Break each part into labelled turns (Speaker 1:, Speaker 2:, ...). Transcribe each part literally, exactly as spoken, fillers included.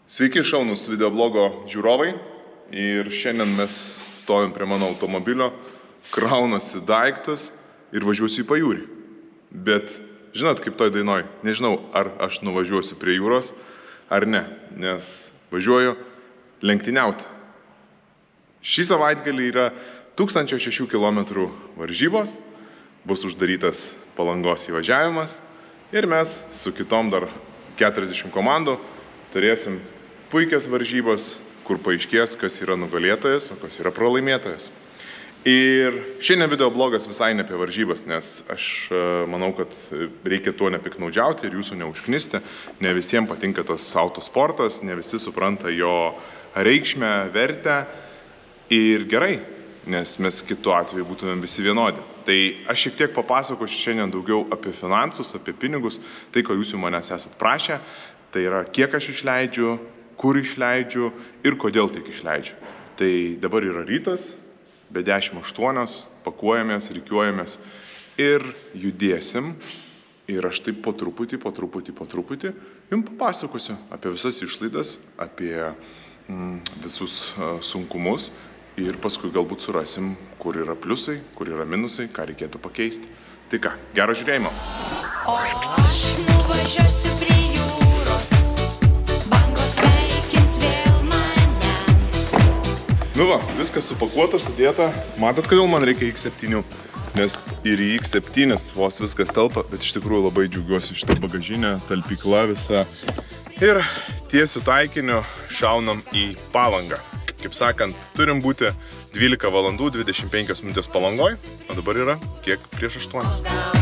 Speaker 1: Sveiki šaunūs videoblogo žiūrovai ir šiandien mes stovim prie mano automobilio, kraunasi daiktus ir važiuosiu į pajūrį. Bet žinot, kaip toj dainoj, nežinau, ar aš nuvažiuosiu prie jūros ar ne, nes važiuoju lenktyniauti. Šį savaitgalį yra tūkstančio šešių kilometrų varžybos, bus uždarytas Palangos įvažiavimas ir mes su kitom dar keturiasdešimt komandų turėsim puikias varžybos, kur paaiškės, kas yra nugalėtojas, o kas yra pralaimėtojas. Ir šiandien videoblogas visai ne apie varžybas, nes aš manau, kad reikia tuo nepiknaudžiauti ir jūsų neužknisti. Ne visiems patinka tas autosportas, ne visi supranta jo reikšmę, vertę ir gerai, nes mes kitu atveju būtumėm visi vienodi. Tai aš šiek tiek papasakosiu šiandien daugiau apie finansus, apie pinigus, tai, ko jūs manęs esat prašę, tai yra kiek aš išleidžiu, kur išleidžiu ir kodėl tik išleidžiu. Tai dabar yra rytas, be dešimt aštuonios, pakuojamės, rikiuojamės ir judėsim. Ir aš taip po truputį, po truputį, po truputį jums papasakosiu apie visas išlaidas, apie mm, visus uh, sunkumus ir paskui galbūt surasim, kur yra pliusai, kur yra minusai, ką reikėtų pakeisti. Tai ką, gero žiūrėjimo.
Speaker 2: O aš nuvažiuosiu prie jūros, bangos sveikins vėl mane.
Speaker 1: Nu va, viskas supakuota, sudėta. Matot, kodėl man reikia iks septynių? Nes ir į iks septyni vos viskas telpa, bet iš tikrųjų labai džiaugiuosi šitą bagažinę, talpykla visa. Ir tiesiu taikiniu šaunam į Palangą. Kaip sakant, turim būti dvylika valandų dvidešimt penkios minutės Palangoj, o dabar yra kiek prieš aštuonias.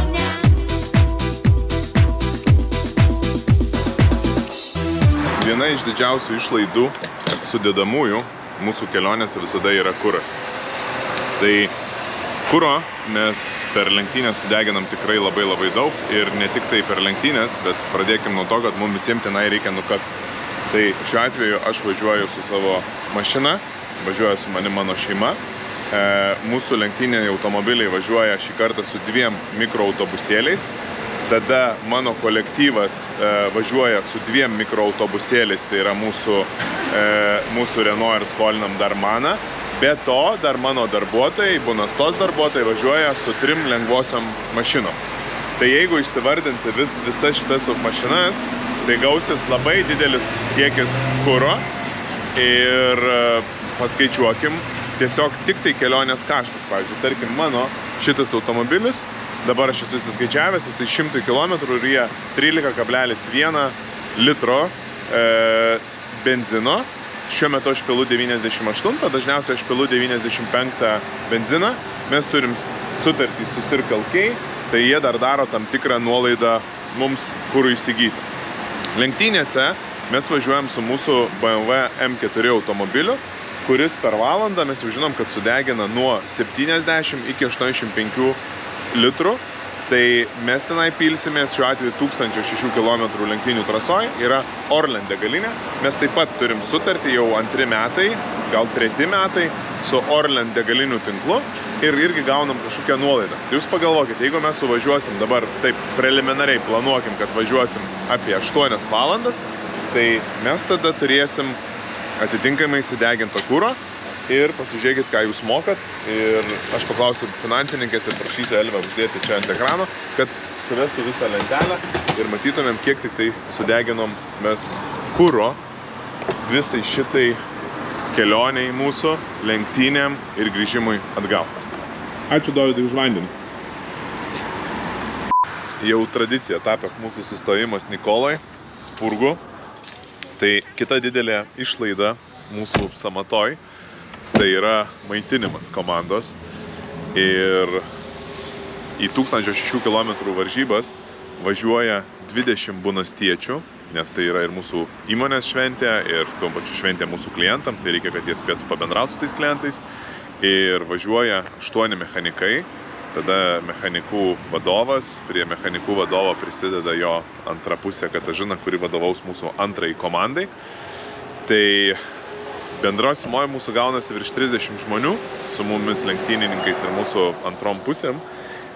Speaker 1: Viena iš didžiausių išlaidų sudedamųjų mūsų kelionėse visada yra kuras. Tai kuro mes per lenktynės sudeginam tikrai labai labai daug ir ne tik tai per lenktynės, bet pradėkim nuo to, kad mums visiems tenai reikia nukakti. Tai šiuo atveju aš važiuoju su savo mašina, važiuoju su mani mano šeima. E, mūsų lenktyniniai automobiliai važiuoja šį kartą su dviem mikroautobusėliais. Tada mano kolektyvas e, važiuoja su dviem mikroautobusėliais, tai yra mūsų, e, mūsų Renault ir skolinam dar maną. Be to, dar mano darbuotojai, Bunastos darbuotojai važiuoja su trim lengvosiom mašinom. Tai jeigu išsivardinti vis, visas šitas mašinas, tai gausis labai didelis kiekis kuro ir paskaičiuokim tiesiog tik tai kelionės kaštus. Pavyzdžiui, tarkim, mano šitas automobilis, dabar aš esu įsiskaičiavęs, jisai šimtui kilometrų ir jie trylika kablelis vienas litro e, benzino. Šiuo metu aš pilu devyniasdešimt aštuntą, dažniausiai aš pilu devyniasdešimt penktą benziną. Mes turim sutartį su Circle K, tai jie dar daro tam tikrą nuolaidą mums kurų įsigyti. Lenktynėse mes važiuojam su mūsų B M W M keturi automobiliu, kuris per valandą mes jau žinom, kad sudegina nuo septyniasdešimt iki aštuoniasdešimt penkių litrų. Tai mes tenai pilsimės šiuo atveju tūkstančio šešių kilometrų lenktynių trasoj, yra Orlen degalinė. Mes taip pat turim sutartį jau antri metai, gal treti metai su Orlen degalinių tinklu ir irgi gaunam kažkokią nuolaidą. Tai jūs pagalvokite, jeigu mes suvažiuosim dabar taip preliminariai planuokim, kad važiuosim apie aštuonias valandas, tai mes tada turėsim atitinkamai sudegintą kuro ir pasižiūrėkit, ką jūs mokat. Ir aš paklausiu finansininkės ir prašysiu Elvę uždėti čia ant ekrano, kad suvestų visą lentelę ir matytumėm, kiek tik tai sudeginom mes kuro visai šitai kelioniai mūsų, lenktynėm ir grįžimui atgal. Ačiū, Dovydai, už vandenį. Jau tradicija tapęs mūsų sustojimas Nikoloj, Spurgu. Tai kita didelė išlaida mūsų samatoj, tai yra maitinimas komandos. Ir į tūkstančio šešių kilometrų varžybas važiuoja dvidešimt bunastiečių, nes tai yra ir mūsų įmonės šventė, ir tuo pačiu šventė mūsų klientam, tai reikia, kad jie spėtų pabendrauti su tais klientais. Ir važiuoja aštuoni mechanikai, tada mechanikų vadovas, prie mechanikų vadovo prisideda jo antra pusė Katažina, kuri vadovaus mūsų antrai komandai. Tai bendros sumoje mūsų gaunasi virš trisdešimt žmonių su mumis lenktynininkais ir mūsų antrom pusėm.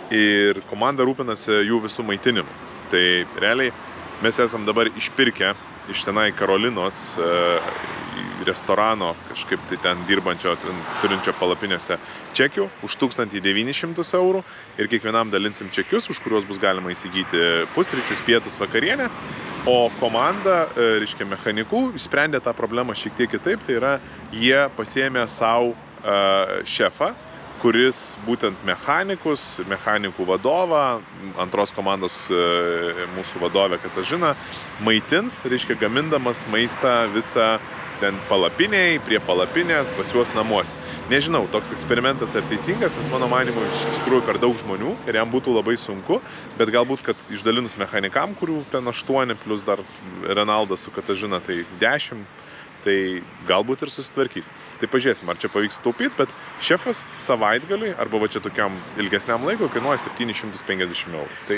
Speaker 1: Ir komanda rūpinasi jų visų maitinimu. Tai realiai mes esam dabar išpirkę iš tenai Karolinos restorano, kažkaip tai ten dirbančio, turinčio palapinėse čekių už tūkstantį devynis šimtus eurų ir kiekvienam dalinsim čekius, už kuriuos bus galima įsigyti pusryčius, pietus, vakarienę. O komanda, reiškia, mechanikų, išsprendė tą problemą šiek tiek kitaip, tai yra jie pasiėmė savo šefą, kuris būtent mechanikus, mechanikų vadovą, antros komandos mūsų vadovė Katažina, maitins, reiškia, gamindamas maistą visą ten palapiniai, prie palapinės, pas juos namuose. Nežinau, toks eksperimentas ar teisingas, nes mano manimu iš tikrųjų per daug žmonių ir jam būtų labai sunku, bet galbūt, kad išdalinus mechanikam, kurių ten aštuoni, plus dar Renaldas su Katažina, tai dešimt, tai galbūt ir susitvarkys. Tai pažiūrėsim, ar čia pavyks taupyti, bet šefas savaitgaliui, arba va čia tokiam ilgesniam laikui, kainuoja septynis šimtus penkiasdešimt eurų. Tai,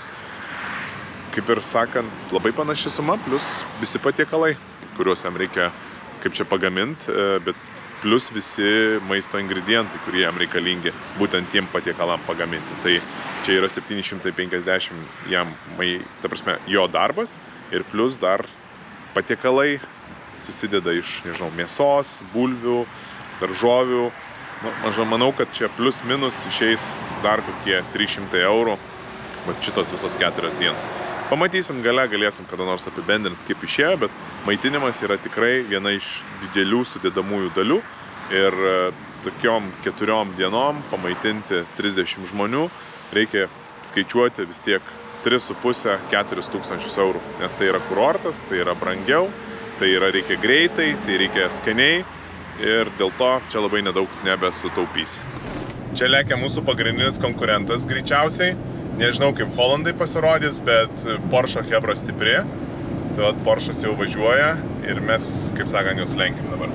Speaker 1: kaip ir sakant, labai panaši suma, plus visi patiekalai, kuriuos jam reikia, kaip čia pagaminti, bet plus visi maisto ingredientai, kurie jam reikalingi būtent tiem patiekalam pagaminti. Tai čia yra septyni šimtai penkiasdešimt jam, ta prasme, jo darbas ir plus dar patiekalai susideda iš, nežinau, mėsos, bulvių, daržovių. Nu, aš manau, kad čia plus minus išeis dar kokie trys šimtai eurų, bet šitos visos keturios dienos. Pamatysim gale, galėsim kada nors apibendrinti, kaip išėjo, bet maitinimas yra tikrai viena iš didelių sudedamųjų dalių ir tokiom keturiom dienom pamaitinti trisdešimt žmonių reikia skaičiuoti vis tiek tris su puse keturis tūkstančius eurų, nes tai yra kurortas, tai yra brangiau, tai yra reikia greitai, tai reikia skaniai ir dėl to čia labai nedaug nebesutaupys. Čia lekia mūsų pagrindinis konkurentas greičiausiai. Nežinau, kaip Holandai pasirodys, bet Porsche Hebra stipri. Tai vat Porsche'as jau važiuoja ir mes, kaip sakant, jūs lenkim dabar.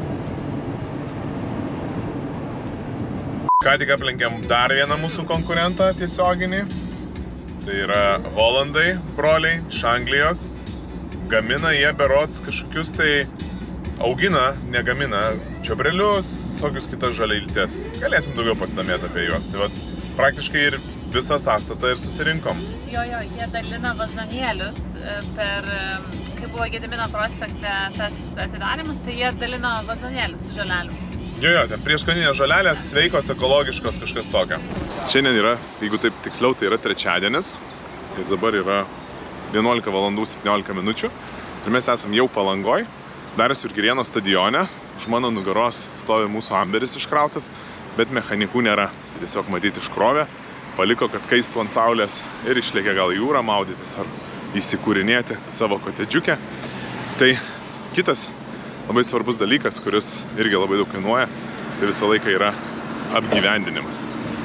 Speaker 1: Ką tik aplenkėm dar vieną mūsų konkurentą tiesioginį. Tai yra Holandai, broliai, iš Anglijos. Gamina jie berods kažkokius tai augina, negamina čiobrelius, visokius kitas žaliailtes. Galėsim daugiau pasidomėti apie juos. Tai vat praktiškai ir visą sąstatą ir susirinkom.
Speaker 3: Jo, jo, jie dalina vazonėlius per, kai buvo Gedimino prospekte tas atidarimas, tai jie dalina vazonėlius su žoleliu.
Speaker 1: Jo, jo, ten prieskoninės žolelės, sveikos, ekologiškos, kažkas tokio. Šiandien yra, jeigu taip tiksliau, tai yra trečiadienis ir dabar yra vienuolika valandų septyniolika minučių ir mes esam jau Palangoj, Dariaus ir Girėno stadione. Už mano nugaros stovi mūsų amberis iškrautas, bet mechanikų nėra. Tiesiog matyti iškrovė, paliko, kad kaistų ant saulės ir išlėkė gal į jūrą maudytis ar įsikūrinėti savo kotedžiukę. Tai kitas labai svarbus dalykas, kuris irgi labai daug kainuoja, tai visą laiką yra apgyvendinimas.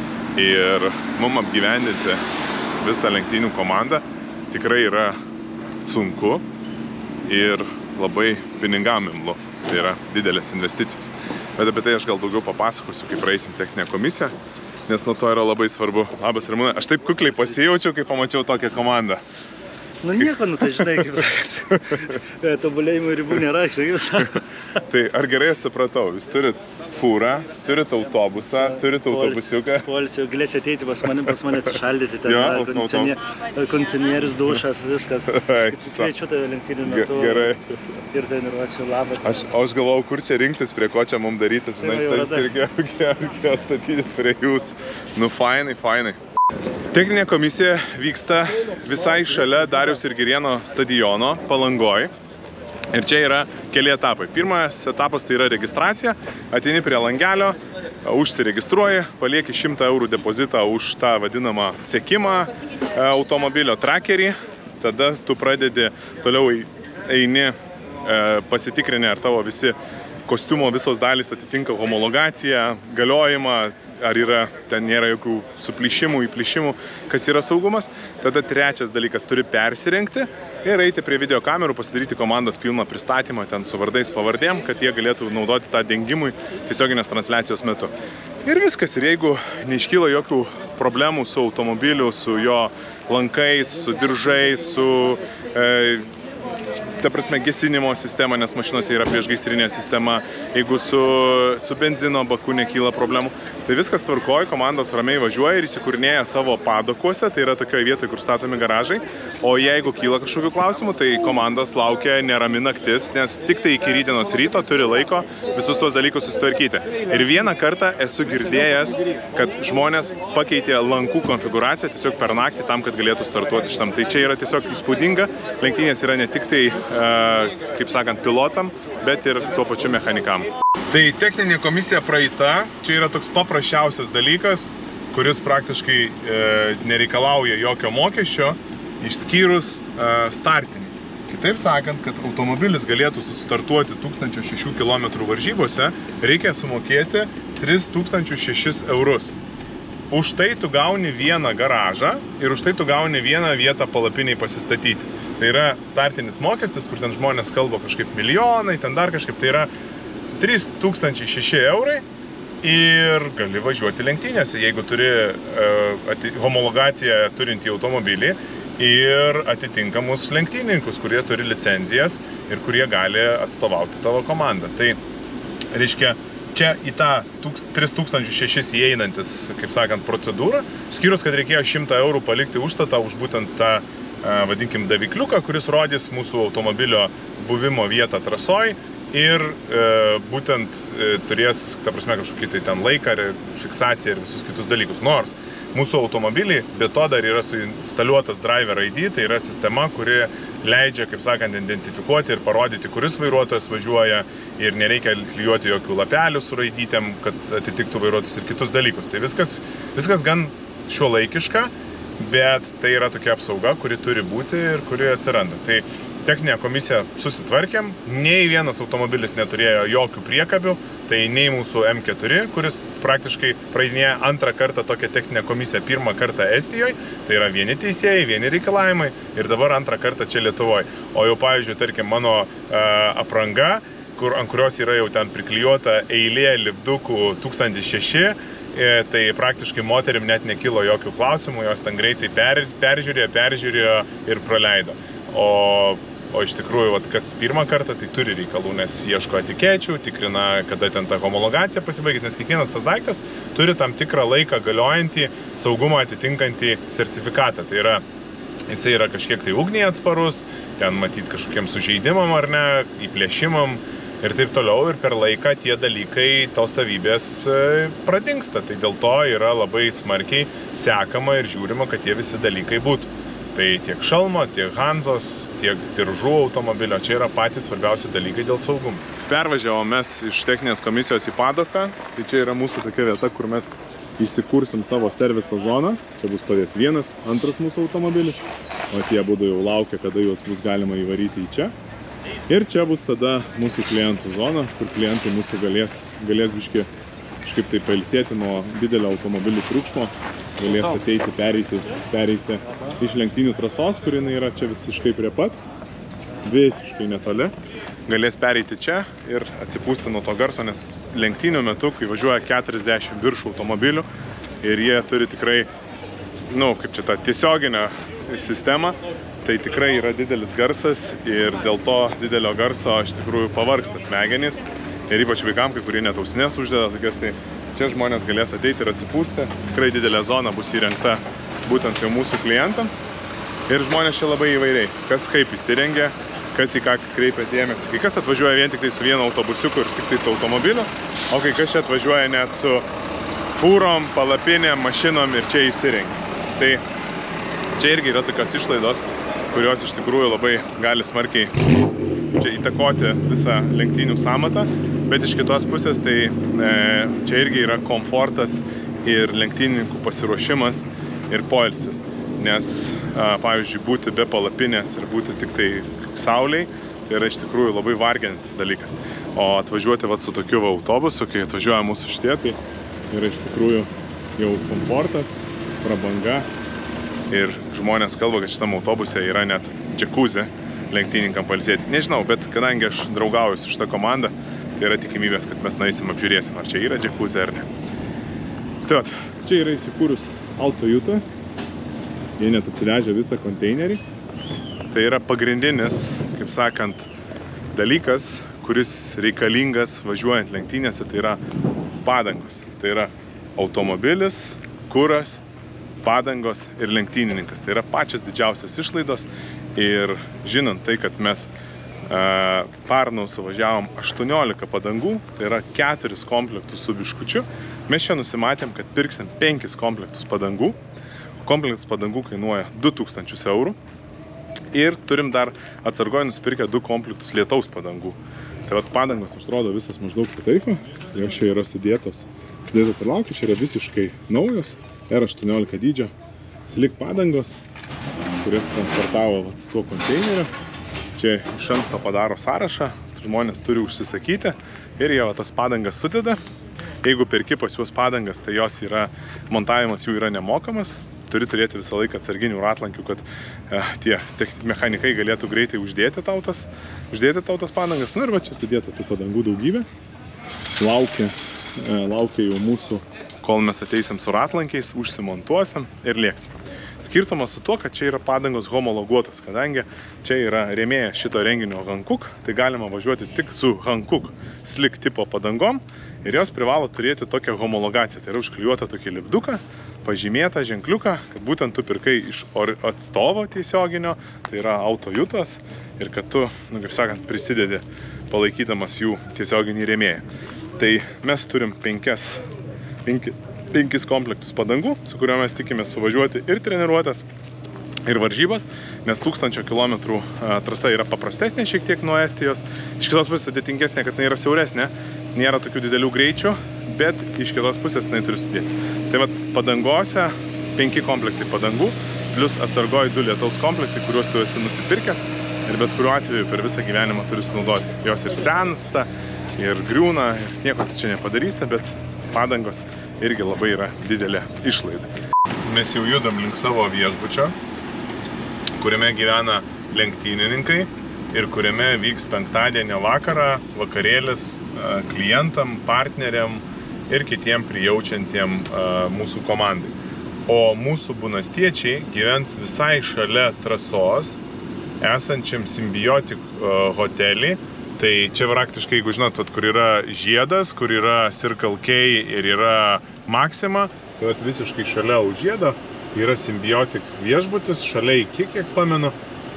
Speaker 1: Ir mum apgyvendinti visą lenktynių komandą tikrai yra sunku ir labai pinigam imlu. Tai yra didelės investicijos. Bet apie tai aš gal daugiau papasakosiu, kai praeisim techninę komisiją, nes nuo to yra labai svarbu. Labas, Ramūnai, aš taip kukliai pasijaučiau, kai pamačiau tokią komandą.
Speaker 4: Nu nieko, nu tai žinai, kaip sakyti, tobulėjimo ribų nėra, jūs.
Speaker 1: Tai ar gerai aš supratau, jūs turit fūrą, turit autobusą, turit autobusiuką.
Speaker 4: Poilsio, galėsi ateiti pas mane, pas mane atsišaldyti, ten kondicionierius, dušas, viskas. Kviečiu tave lenktynių metu ir treniruočiau, labą.
Speaker 1: Aš, aš galvojau, kur čia rinktis, prie ko čia mums darytis, žinai, tai reikėjo statytis prie jūs. Nu, fainai, fainai. Techninė komisija vyksta visai šalia Dariaus ir Girėno stadiono Palangoj. Ir čia yra keli etapai. Pirmas etapas tai yra registracija. Ateini prie langelio, užsiregistruoji, palieki šimtą eurų depozitą už tą vadinamą sekimą automobilio trackerį. Tada tu pradedi toliau eini pasitikrinę, ar tavo visi kostiumo visos dalys atitinka homologaciją, galiojimą, ar yra, ten nėra jokių suplyšimų, įplyšimų, kas yra saugumas. Tada trečias dalykas, turi persirengti ir eiti prie videokamerų, pasidaryti komandos pilną pristatymą ten su vardais, pavardėm, kad jie galėtų naudoti tą dengimui tiesioginės transliacijos metu. Ir viskas, ir jeigu neiškyla jokių problemų su automobiliu, su jo lankais, su diržais, su e, ta prasme, gesinimo sistema, nes mašinose yra priešgaisrinė sistema, jeigu su, su benzino baku nekyla problemų. Tai viskas tvarkoja, komandos ramiai važiuoja ir įsikūrinėja savo padokuose, tai yra tokioje vietoje, kur statomi garažai. O jeigu kyla kažkokių klausimų, tai komandos laukia nerami naktis, nes tik tai iki rytdienos ryto turi laiko visus tuos dalykus susitvarkyti. Ir vieną kartą esu girdėjęs, kad žmonės pakeitė lankų konfiguraciją tiesiog per naktį tam, kad galėtų startuoti šitam. Tai čia yra tiesiog įspūdinga. Lenktynės yra ne tik tai, kaip sakant, pilotam, bet ir tuo pačiu mechanikam. Tai techninė komisija praeita, čia yra toks paprasčiausias dalykas, kuris praktiškai e, nereikalauja jokio mokesčio, išskyrus e, startinį. Kitaip sakant, kad automobilis galėtų sustartuoti tūkstančio šešių kilometrų varžybose, reikia sumokėti tris tūkstančius šešis eurus. Už tai tu gauni vieną garažą ir už tai tu gauni vieną vietą palapiniai pasistatyti. Tai yra startinis mokestis, kur ten žmonės kalba kažkaip milijonai, ten dar kažkaip, tai yra trys tūkstančiai šeši eurai ir gali važiuoti lenktynėse, jeigu turi uh, homologaciją turintį automobilį ir atitinkamus lenktynininkus, kurie turi licenzijas ir kurie gali atstovauti tavo komandą. Tai reiškia, čia į tą tris tūkstančius šešis įeinantis, kaip sakant, procedūrą, skyrus, kad reikėjo šimtą eurų palikti užstatą už būtent tą, vadinkim, davikliuką, kuris rodys mūsų automobilio buvimo vietą trasoj ir e, būtent e, turės, ta prasme, kažkokį tai ten laiką, fiksaciją ir visus kitus dalykus. Nors mūsų automobiliai be to dar yra suinstaliuotas Driver I D, tai yra sistema, kuri leidžia, kaip sakant, identifikuoti ir parodyti, kuris vairuotojas važiuoja ir nereikia klijuoti jokių lapelių su raidytėm, kad atitiktų vairuotojus ir kitus dalykus. Tai viskas, viskas gan šiuolaikiška, bet tai yra tokia apsauga, kuri turi būti ir kuri atsiranda. Tai techninę komisiją susitvarkėm, nei vienas automobilis neturėjo jokių priekabių, tai nei mūsų M keturi, kuris praktiškai praeidinėja antrą kartą tokią techninę komisiją, pirmą kartą Estijoje, tai yra vieni teisėjai, vieni reikalavimai ir dabar antrą kartą čia Lietuvoje. O jau, pavyzdžiui, tarkim, mano uh, apranga, kur, ant kurios yra jau ten priklijuota eilė lipdukų tūkstantis šeši, tai praktiškai moterim net nekilo jokių klausimų, jos ten greitai per, peržiūrėjo, peržiūrėjo ir praleido. O, o iš tikrųjų, vat, kas pirmą kartą, tai turi reikalų, nes ieško etikečių, tikrina, kada ten ta homologacija pasibaigė, nes kiekvienas tas daiktas turi tam tikrą laiką galiojantį, saugumą atitinkantį sertifikatą. Tai yra, jisai yra kažkiek tai ugniai atsparus, ten matyti kažkokiem sužeidimam ar ne, įplėšimam, ir taip toliau, ir per laiką tie dalykai, tos savybės pradingsta. Tai dėl to yra labai smarkiai sekama ir žiūrima, kad tie visi dalykai būtų. Tai tiek šalmo, tiek Hanzos, tiek diržų automobilio, čia yra patys svarbiausi dalykai dėl saugumo. Pervažiavom mes iš techninės komisijos į padoką, tai čia yra mūsų tokia vieta, kur mes įsikursim savo serviso zoną. Čia bus stovės vienas, antras mūsų automobilis, o tie būdų jau laukia, kada juos bus galima įvaryti į čia. Ir čia bus tada mūsų klientų zona, kur klientai mūsų galės, galės biški kažkaip tai pailsėti nuo didelio automobilių triukšmo, galės ateiti, pereiti, pereiti iš lenktynių trasos, kur jinai yra čia visiškai prie pat, visiškai netoli. Galės pereiti čia ir atsipūsti nuo to garso, nes lenktynių metu, kai važiuoja keturiasdešimt virš automobilių ir jie turi tikrai, nu, kaip čia tą tiesioginę sistemą, tai tikrai yra didelis garsas ir dėl to didelio garso iš tikrųjų pavargsta smegenys ir ypač vaikam, kai kurie net ausinės uždeda tokias, tai čia žmonės galės ateiti ir atsipūsti. Tikrai didelė zona bus įrengta būtent jau mūsų klientam ir žmonės čia labai įvairiai, kas kaip įsirengia, kas į ką kreipia dėmesį. Kai kas atvažiuoja vien tik tai su vienu autobusiuku ir tik tai su automobiliu, o kai kas čia atvažiuoja net su fūrom, palapinėm, mašinom ir čia įsirengia. Tai čia irgi yra tokios išlaidos, kurios iš tikrųjų labai gali smarkiai čia įtakoti visą lenktynių samatą, bet iš kitos pusės tai e, čia irgi yra komfortas ir lenktynininkų pasiruošimas ir poilsis, nes a, pavyzdžiui būti be palapinės ir būti tik tai sauliai, tai yra iš tikrųjų labai varginantis dalykas. O atvažiuoti vat, su tokiu va, autobusu, kai atvažiuoja mūsų šitie, tai yra iš tikrųjų jau komfortas, prabanga. Ir žmonės kalba, kad šitam autobuse yra net džekuzė lenktynininkam pailsėti. Nežinau, bet kadangi aš draugauju su šitą komandą, tai yra tikimybės, kad mes nueisim apžiūrėsim, ar čia yra džekuzė ar ne. Tai vat, čia yra įsikūrus Alto Juta. Jie net atsivežė visą konteinerį. Tai yra pagrindinis, kaip kaip sakant, dalykas, kuris reikalingas važiuojant lenktynėse, tai yra padangos. Tai yra automobilis, kuras, padangos ir lenktynininkas. Tai yra pačios didžiausios išlaidos ir žinant tai, kad mes uh, Parnau suvažiavom aštuoniolika padangų, tai yra keturis komplektus su biškučiu, mes čia nusimatėm, kad pirksim penkis komplektus padangų. Komplektas padangų kainuoja du tūkstančius eurų ir turim dar atsargoje nusipirkę du komplektus lietaus padangų. Tai vat padangos atrodo visas maždaug taip, jos čia yra sudėtos, sudėtos ir laukia, čia yra visiškai naujos, R aštuoniolika dydžio slick padangos, kurias transportavo vat, su tuo konteineriu. Čia iš anksto padaro sąrašą, žmonės turi užsisakyti ir jie vat, tas padangas sudeda. Jeigu perki pas juos padangas, tai jos yra, montavimas jų yra nemokamas. Turi turėti visą laiką atsarginių ratlankių, kad e, tie mechanikai galėtų greitai uždėti tau tas, uždėti tau tas padangas. Na ir va čia sudėta tų padangų daugybė. Laukia, e, laukia jau mūsų, kol mes ateisim su ratlankiais, užsimontuosim ir lėksim. Skirtumas su tuo, kad čia yra padangos homologuotos, kadangi čia yra rėmėja šito renginio Hankook, tai galima važiuoti tik su Hankook slick tipo padangom ir jos privalo turėti tokią homologaciją. Tai yra užklijuota tokį lipduką, pažymėtą ženkliuką, kad būtent tu pirkai iš atstovo tiesioginio, tai yra Autojutos, ir kad tu, nu, kaip sakant, prisidedi palaikydamas jų tiesioginį rėmėją. Tai mes turim penkias, penki, penkis komplektus padangų, su kuriuo mes tikime suvažiuoti ir treniruotės, ir varžybas, nes tūkstančio kilometrų trasa yra paprastesnė šiek tiek nuo Estijos, iš kitos pusės sudėtingesnė, kad jinai yra siauresnė, nėra tokių didelių greičių, bet iš kitos pusės jinai turi sudėti. Tai vat padangose penki komplektai padangų, plus atsargoji du lietaus komplektai, kuriuos tu esi nusipirkęs ir bet kuriuo atveju per visą gyvenimą turi sunaudoti. Jos ir sensta, ir griūna, ir nieko tu čia nepadarysi, bet padangos irgi labai yra didelė išlaida. Mes jau judam link savo viešbučio, kuriame gyvena lenktynininkai ir kuriame vyks penktadienio vakarą vakarėlis klientam, partneriam ir kitiem prijaučiantiem mūsų komandai. O mūsų bunastiečiai gyvens visai šalia trasos, esančiam Symbiotic hotelį. Tai čia praktiškai, jeigu žinot, kur yra Žiedas, kur yra Circle K ir yra Maxima, tai vat visiškai šalia už Žiedo yra Symbiotic viešbutis, šalia iki, kiek pamenu.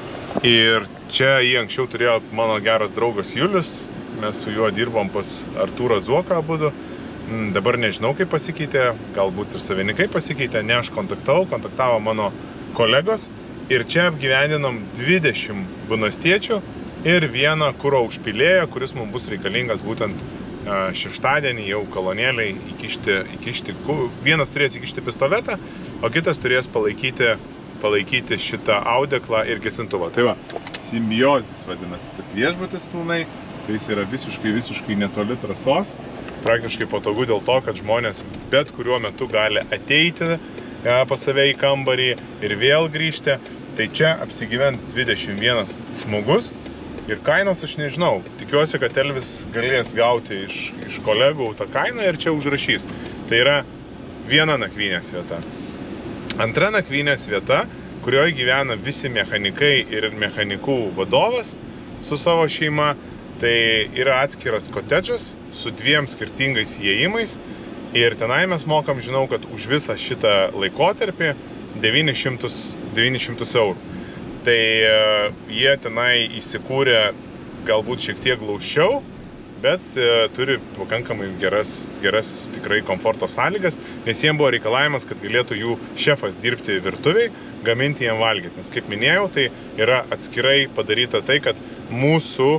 Speaker 1: Ir čia jį anksčiau turėjo mano geras draugas Julius, mes su juo dirbom pas Artūrą Zuoką abudu. Dabar nežinau, kaip pasikeitė, galbūt ir savininkai pasikeitė, ne aš kontaktavau, kontaktavo mano kolegos ir čia apgyvendinom dvidešimt bunastiečių ir vieną kuro užpilėją, kuris mums bus reikalingas būtent šeštadienį jau kolonėliai įkišti, įkišti, vienas turės įkišti pistoletą, o kitas turės palaikyti, palaikyti šitą audeklą ir gesintuvą. Tai va, Simbiozis vadinasi tas viešbutis pilnai, tai jis yra visiškai, visiškai netoli trasos, praktiškai patogu dėl to, kad žmonės bet kuriuo metu gali ateiti pas save į kambarį ir vėl grįžti. Tai čia apsigyvens dvidešimt vienas žmogus ir kainos aš nežinau. Tikiuosi, kad Elvis galės gauti iš, iš kolegų tą kainą ir čia užrašys. Tai yra viena nakvynės vieta. Antra nakvynės vieta, kurioje gyvena visi mechanikai ir mechanikų vadovas su savo šeima. Tai yra atskiras kotedžas su dviem skirtingais įėjimais ir tenai mes mokam, žinau, kad už visą šitą laikotarpį devynis šimtus eurų. Tai jie tenai įsikūrė galbūt šiek tiek glaušiau, bet turi pakankamai geras, geras tikrai komforto sąlygas, nes jiems buvo reikalavimas, kad galėtų jų šefas dirbti virtuviai, gaminti jiem valgyti. Nes kaip minėjau, tai yra atskirai padaryta tai, kad mūsų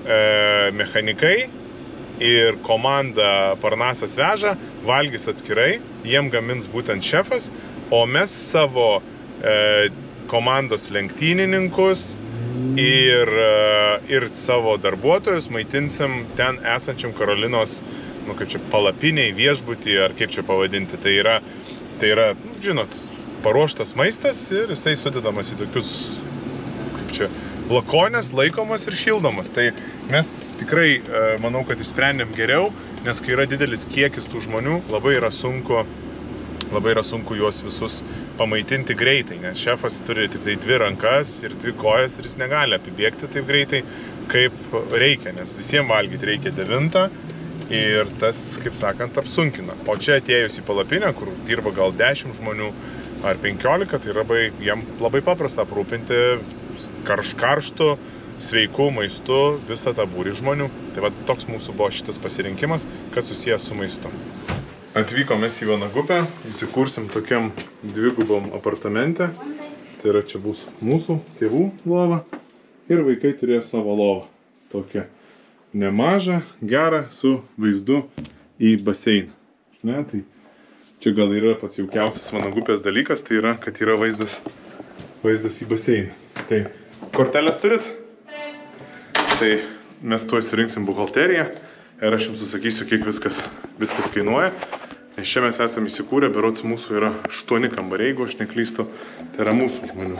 Speaker 1: mechanikai ir komanda Parnasas veža, valgys atskirai, jiem gamins būtent šefas, o mes savo e, komandos lenktynininkus ir, ir savo darbuotojus maitinsim ten esančiam Karolinos, nu kaip čia, palapiniai, viešbutį, ar kaip čia pavadinti. Tai yra, tai yra, nu, žinot, paruoštas maistas ir jisai sudedamas į tokius, kaip čia, lakonės, laikomas ir šildomas. Tai mes tikrai, manau, kad išsprendėm geriau, nes kai yra didelis kiekis tų žmonių, labai yra sunku labai yra sunku juos visus pamaitinti greitai, nes šefas turi tik tai dvi rankas ir dvi kojas ir jis negali apibėgti taip greitai, kaip reikia, nes visiems valgyti reikia devintą ir tas, kaip sakant, apsunkina. O čia atėjus į palapinę, kur dirba gal dešimt žmonių ar penkiolika, tai labai, jiem labai paprasta aprūpinti karš, karštų, sveikų maistu visą tą būrį žmonių. Tai va, toks mūsų buvo šitas pasirinkimas, kas susijęs su maistu. Atvykom mes į Vanagupę, įsikursim tokiam dvigubam apartamente. Tai yra čia bus mūsų tėvų lova ir vaikai turės savo lovą. Tokia nemaža, gera, su vaizdu į baseiną. Ne, tai čia gal yra pats jaukiausias Vanagupės dalykas, tai yra, kad yra vaizdas, vaizdas į baseiną. Tai kortelės turit? Tai mes tuoj surinksim buhalteriją ir aš jums susakysiu, kiek viskas, viskas kainuoja. Nes čia mes esame įsikūrę, berods mūsų yra aštuoni kambariai, jeigu aš neklystu. Tai yra mūsų žmonių.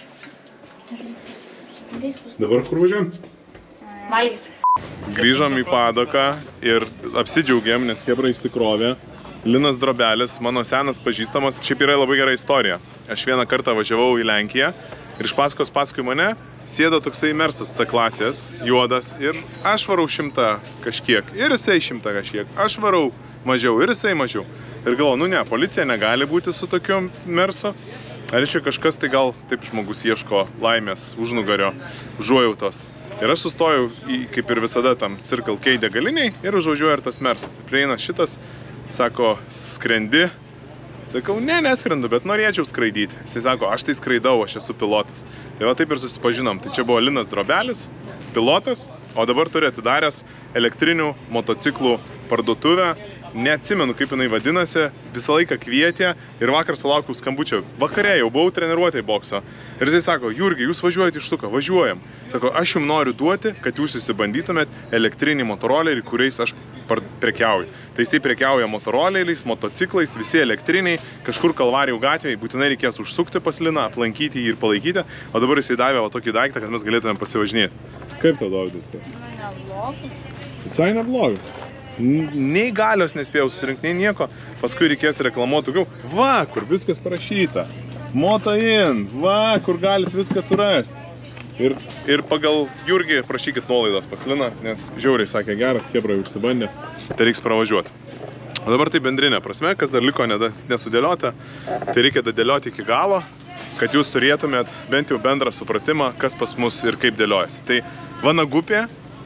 Speaker 1: Dabar kur važiuojam?
Speaker 3: Valgyti.
Speaker 1: Grįžom į Padoką ir apsidžiaugėm, nes chebra išsikrovė. Linas Drobelis, mano senas pažįstamas, šiaip yra labai gera istorija. Aš vieną kartą važiavau į Lenkiją ir iš paskos paskui mane sėdo toksai Mersas C klasės, juodas, ir aš varau šimtą kažkiek, ir jisai šimtą kažkiek, aš varau mažiau, ir jisai mažiau. Ir galvoju, nu ne, policija negali būti su tokiu Mersu. Ar čia kažkas, tai gal taip žmogus ieško laimės, užnugario, užuojautos. Ir aš sustojau, į, kaip ir visada, tam Circle K degaliniai ir užvažiuoju ir tas Mersas. Ir prieina šitas, sako, skrendi. Sakau, ne, neskrendu, bet norėčiau skraidyti. Jisai sako, aš tai skraidau, aš esu pilotas. Tai va taip ir susipažinom. Tai čia buvo Linas Drobelis, pilotas, o dabar turi atidaręs elektrinių motociklų parduotuvę. Neatsimenu, kaip jinai vadinasi, visą laiką kvietė ir vakar sulaukiau skambučio. Vakare jau buvau treniruotėj bokso. Ir jisai sako, Jurgi, jūs važiuojate iš Štuką, važiuojam. Sako, aš jums noriu duoti, kad jūs įsibandytumėt elektrinį motorolerį, kuriais aš prekiauju. Tai jisai prekiauja motoroleriais, motociklais, visi elektriniai, kažkur Kalvarijų gatvėje, būtinai reikės užsukti pas Liną, aplankyti jį ir palaikyti. O dabar jisai davė va tokį daiktą, kad mes galėtumėm pasivažinėti. Kaip tau, Dovydas?
Speaker 3: Neblogas.
Speaker 1: Visai neblogas. Nei galios nespėjau susirinkti, nei nieko. Paskui reikės reklamuoti daugiau. Va, kur viskas parašyta. Moto in. Va, kur galit viską surasti. Ir, ir pagal Jurgį prašykit nuolaidos pas Liną, nes žiauriai sakė, geras, chebra užsibandė. Tai reiks pravažiuoti. O dabar tai bendrinė prasme, kas dar liko nesudėliota, tai reikia dadėlioti iki galo, kad jūs turėtumėt bent jau bendrą supratimą, kas pas mus ir kaip dėliojasi. Tai Vanagupė,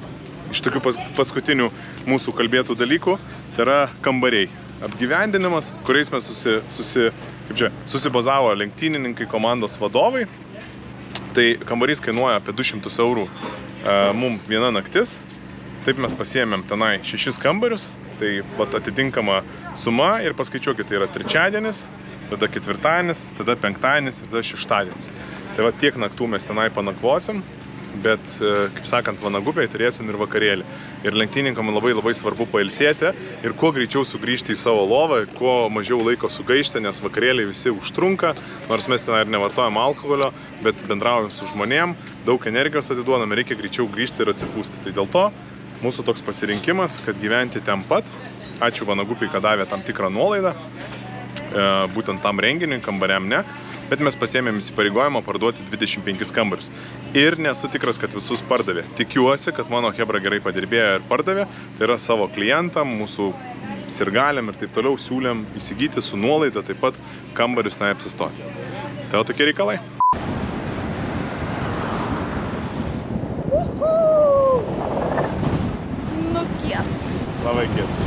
Speaker 1: iš tokių pas, paskutinių mūsų kalbėtų dalykų, tai yra kambariai. Apgyvendinimas, kuriais mes susi, susi, kaip čia, susibazavo lenktynininkai, komandos vadovai. Tai kambarys kainuoja apie du šimtus eurų e, mum viena naktis. Taip mes pasiėmėm tenai šešis kambarius. Tai vat, atitinkama suma ir paskaičiuokit, tai yra trečiadienis, tada ketvirtadienis, tada penktadienis ir tada šeštadienis. Tai va tiek naktų mes tenai panakvosim. Bet, kaip sakant, Vanagupėje turėsim ir vakarėlį. Ir lenktynininkam labai labai svarbu pailsėti ir kuo greičiau sugrįžti į savo lovą, kuo mažiau laiko sugaišti, nes vakarėliai visi užtrunka, nors mes ten ir nevartojam alkoholio, bet bendraujam su žmonėm, daug energijos atiduodam, reikia greičiau grįžti ir atsipūsti. Tai dėl to mūsų toks pasirinkimas, kad gyventi ten pat. Ačiū Vanagupėje, kad davė tam tikrą nuolaidą, būtent tam renginiui, kambariam ne. Bet mes pasiėmėm įsipareigojimą parduoti dvidešimt penkis kambarius. Ir nesu tikras, kad visus pardavė. Tikiuosi, kad mano chebra gerai padirbėjo ir pardavė. Tai yra savo klientam, mūsų sirgaliam ir taip toliau siūlėm įsigyti su nuolaida taip pat kambarius tenai apsistoti. Tai jau tokie reikalai.
Speaker 3: Nu kiet.
Speaker 1: Labai kiet.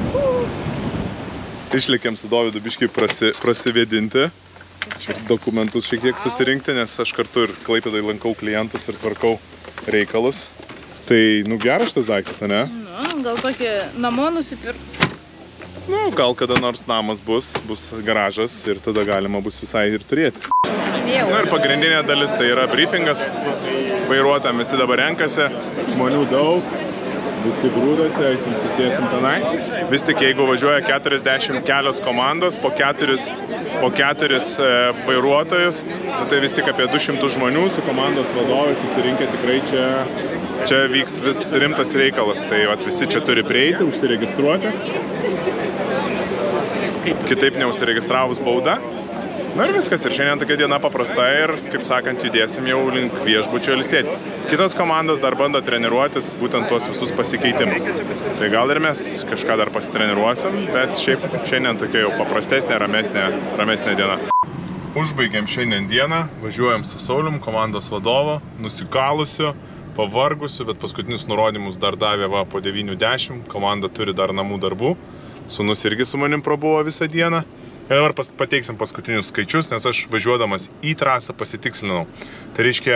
Speaker 1: Išlėkėm su Dovydu biškai prasi, prasivėdinti. Dokumentus šiek tiek susirinkti, nes aš kartu ir Klaipėdoj lankau klientus ir tvarkau reikalus. Tai, nu, geras šitas daiktas, ane?
Speaker 3: Nu, gal tokį namo nusipirk.
Speaker 1: Nu, gal kada nors namas bus, bus garažas ir tada galima bus visai ir turėti. Na ir pagrindinė dalis tai yra briefingas. Vairuotojam visi dabar renkasi, žmonių daug. Visi grūdasi, eisim susėsim tenai. Vis tik jeigu važiuoja keturiasdešimt kelios komandos, po keturis, po keturis e, vairuotojus, nu, tai vis tik apie du šimtus žmonių su komandos vadovai susirinkę, tikrai čia, čia vyks vis rimtas reikalas. Tai vat, visi čia turi prieiti, užsiregistruoti. kitaip neusiregistravus bauda. Na ir viskas, ir šiandien tokia diena paprasta ir, kaip sakant, judėsim jau link viešbučio ilsėtis. Kitos komandos dar bando treniruotis būtent tuos visus pasikeitimus. Tai gal ir mes kažką dar pasitreniruosim, bet šiaip šiandien tokia jau paprastesnė, ramesnė, ramesnė diena. Užbaigėm šiandien dieną, važiuojam su Saulium, komandos vadovu, nusikalusiu, pavargusiu, bet paskutinius nurodymus dar davė va po devynių dešimt, komanda turi dar namų darbų, sūnus irgi su manim prabuvo visą dieną. Ir dabar pas, pateiksim paskutinius skaičius, nes aš važiuodamas į trasą pasitikslinau. Tai reiškia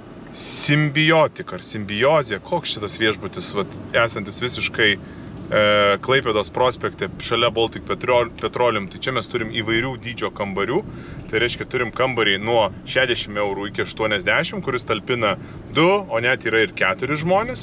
Speaker 1: simbiotika ar simbiozė, koks šitas viešbutis, vat, esantis visiškai e, Klaipėdos prospekte šalia Baltic Petroleum. Tai čia mes turim įvairių dydžio kambarių. Tai reiškia turim kambarį nuo šešiasdešimt eurų iki aštuoniasdešimt, kuris talpina du, o net yra ir keturi žmonės.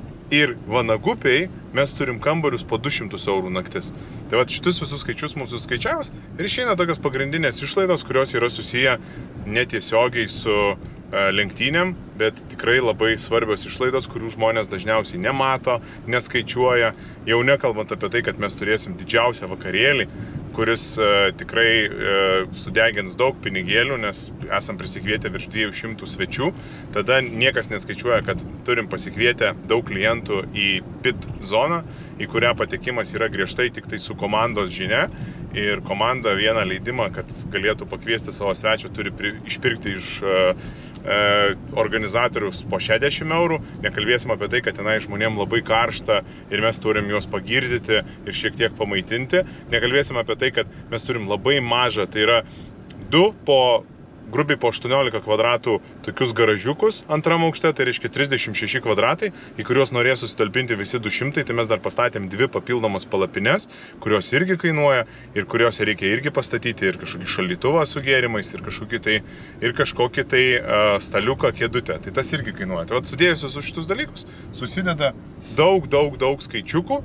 Speaker 1: Ir Vanagupiai mes turim kambarius po du šimtus eurų naktis. Tai va šitus visus skaičius mūsų skaičiavus ir išeina tokios pagrindinės išlaidos, kurios yra susiję netiesiogiai su e, lenktynėm, bet tikrai labai svarbios išlaidos, kurių žmonės dažniausiai nemato, neskaičiuoja. Jau nekalbant apie tai, kad mes turėsim didžiausią vakarėlį, kuris e, tikrai e, sudegins daug pinigėlių, nes esam prisikvietę virš dviejų šimtų svečių. Tada niekas neskaičiuoja, kad turim pasikvietę daug klientų į pit zoną, į kurią patekimas yra griežtai tik tai su komandos žinia. Ir komanda vieną leidimą, kad galėtų pakviesti savo svečią, turi pri, išpirkti iš e, e, organizatorius po šešiasdešimt eurų. Nekalbėsim apie tai, kad tenai žmonėm labai karšta ir mes turim juos pagirdyti ir šiek tiek pamaitinti. Nekalbėsim apie tai, kad mes turim labai mažą, tai yra du po grubiai po aštuoniolika kvadratų tokius garažiukus antram aukšte, tai reiškia trisdešimt šeši kvadratai, į kuriuos norės susitalpinti visi du šimtai, tai mes dar pastatėm dvi papildomas palapines, kurios irgi kainuoja ir kurios reikia irgi pastatyti ir kažkokį šaldytuvą su gėrimais ir kažkokį tai, ir kažkokį tai uh, staliuką, kėdutę, tai tas irgi kainuoja. Tai vat sudėjus visus šitus dalykus, susideda daug, daug, daug skaičiukų,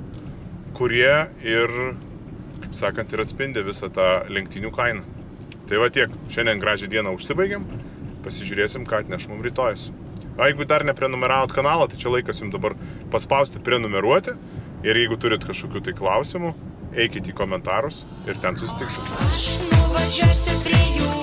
Speaker 1: kurie ir, kaip sakant, ir atspindi visą tą lenktynių kainą. Tai va tiek, šiandien gražią dieną užsibaigiam, pasižiūrėsim, ką atneš mums rytojus. O jeigu dar neprenumeravot kanalą, tai čia laikas jums dabar paspausti prenumeruoti ir jeigu turit kažkokių tai klausimų, eikit į komentarus ir ten susitiksim.
Speaker 2: Aš nuvažiuosiu prie jų.